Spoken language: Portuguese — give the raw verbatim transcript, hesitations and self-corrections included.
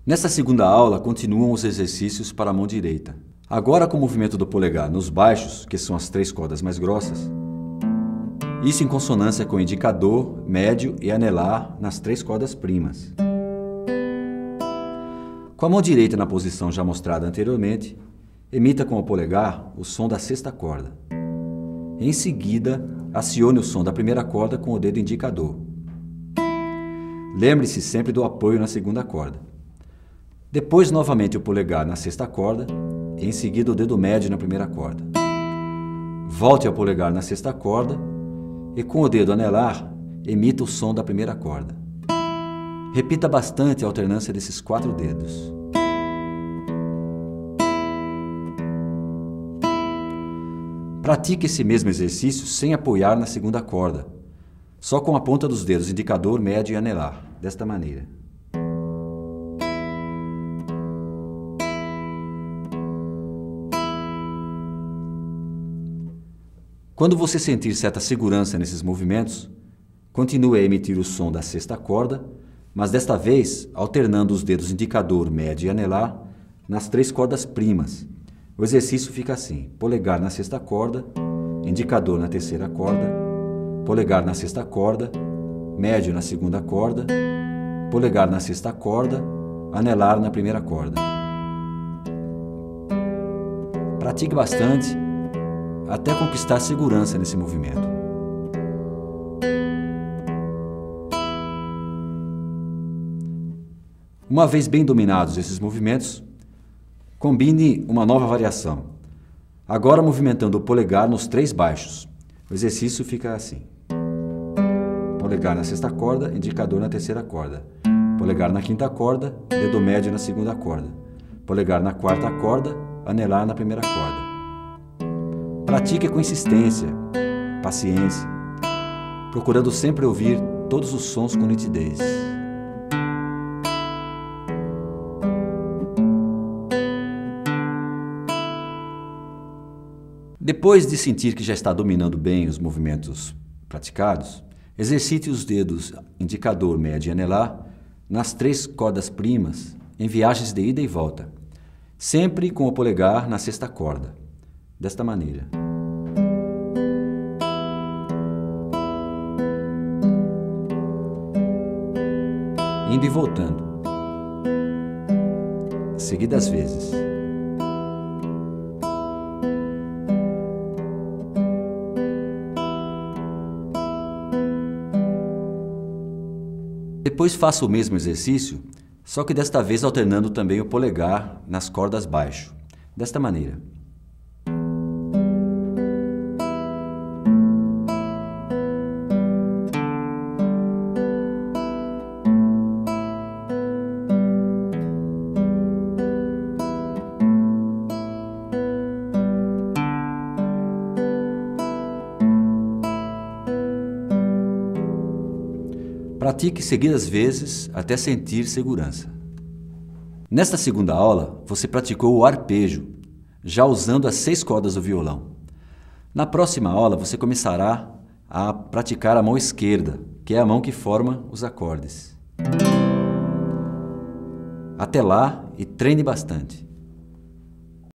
Nesta segunda aula, continuam os exercícios para a mão direita. Agora com o movimento do polegar nos baixos, que são as três cordas mais grossas, isso em consonância com o indicador, médio e anelar nas três cordas primas. Com a mão direita na posição já mostrada anteriormente, emita com o polegar o som da sexta corda. Em seguida, acione o som da primeira corda com o dedo indicador. Lembre-se sempre do apoio na segunda corda. Depois, novamente o polegar na sexta corda e em seguida o dedo médio na primeira corda. Volte ao polegar na sexta corda e com o dedo anelar, emita o som da primeira corda. Repita bastante a alternância desses quatro dedos. Pratique esse mesmo exercício sem apoiar na segunda corda, só com a ponta dos dedos indicador, médio e anelar, desta maneira. Quando você sentir certa segurança nesses movimentos, continue a emitir o som da sexta corda, mas desta vez alternando os dedos indicador, médio e anelar nas três cordas primas. O exercício fica assim: polegar na sexta corda, indicador na terceira corda, polegar na sexta corda, médio na segunda corda, polegar na sexta corda, anelar na primeira corda. Pratique bastante até conquistar segurança nesse movimento. Uma vez bem dominados esses movimentos, combine uma nova variação. Agora movimentando o polegar nos três baixos. O exercício fica assim: polegar na sexta corda, indicador na terceira corda, polegar na quinta corda, dedo médio na segunda corda, polegar na quarta corda, anelar na primeira corda. Pratique com insistência, paciência, procurando sempre ouvir todos os sons com nitidez. Depois de sentir que já está dominando bem os movimentos praticados, exercite os dedos indicador, médio e anelar nas três cordas primas em viagens de ida e volta, sempre com o polegar na sexta corda, desta maneira. Indo e voltando, seguidas vezes. Depois faça o mesmo exercício, só que desta vez alternando também o polegar nas cordas baixo, desta maneira. Pratique seguidas vezes até sentir segurança. Nesta segunda aula, você praticou o arpejo, já usando as seis cordas do violão. Na próxima aula, você começará a praticar a mão esquerda, que é a mão que forma os acordes. Até lá e treine bastante.